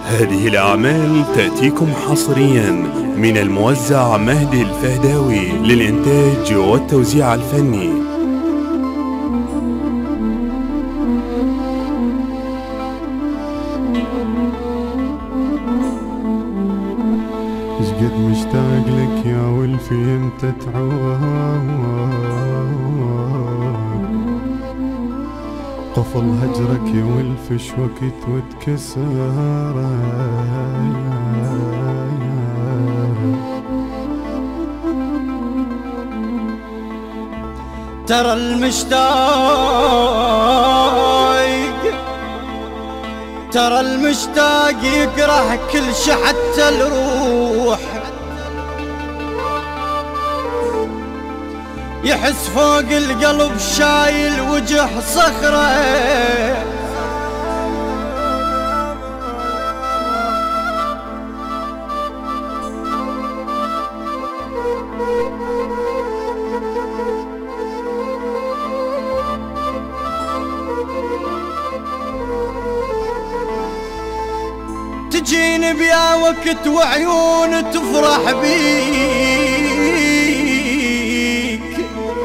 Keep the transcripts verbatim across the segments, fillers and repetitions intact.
هذه الأعمال تأتيكم حصريا من الموزع مهدي الفهداوي للإنتاج والتوزيع الفني. شقد مشتاق لك يا ولفي انت تعود، قفل هجرك يا ولفي شوقت وتكسر. ترى المشتاق ترى المشتاق يكره كل شي حتى الروح، يحس فوق القلب شايل وجه صخرة. تجيني بيا وقت وعيون تفرح بيك،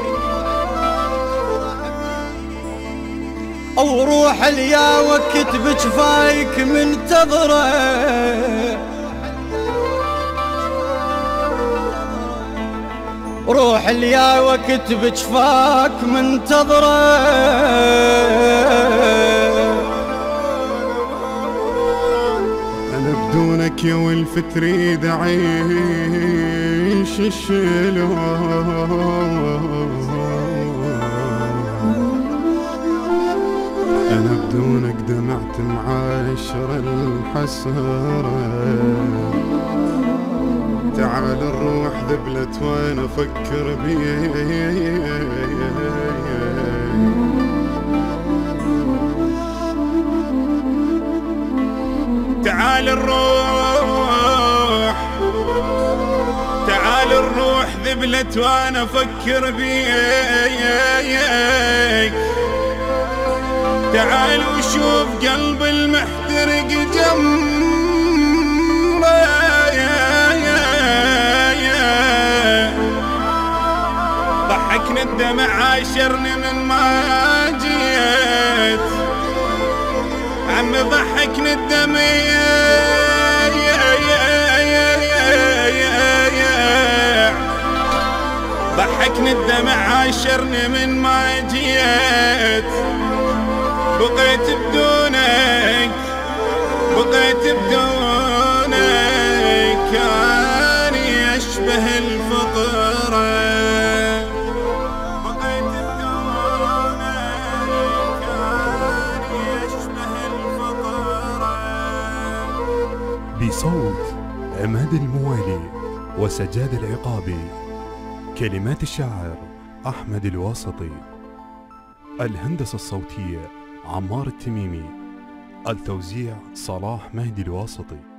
او روح ليا وقت بجفايك منتظره. روح ليا وقت بجفاك منتظره. بدونك يا ولف تريد اعيش الشلون، انا بدونك دمعت معاشر الحسرة. تعال نروح ذبلت وانا افكر بيك، تعال نروح تعال نروح ذبلت وانا افكر بيك. تعال وشوف قلب المحترق جمره، ضحكنا الدمع عاشرني من ما جيت. عم ضحكني الدمع ضحكني الدمع عاشرني من ما جيت. بقيت بدونك بقيت بدونك كاني اشبه الفطره. بقيت بدونك كاني اشبه الفطره. بصوت عماد الموالي وسجاد العقابي، كلمات الشاعر أحمد الواسطي، الهندسة الصوتية عمار التميمي، التوزيع صلاح مهدي الواسطي.